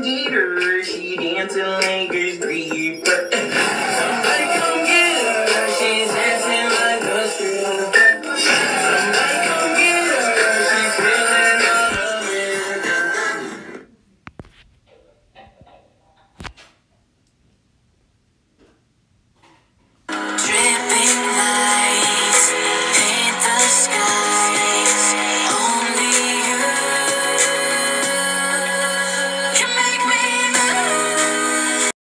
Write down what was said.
need her. She dancing like a stripper. Somebody come get her. She's dancing like a stripper. Somebody come get her. She's feeling all of it. Dripping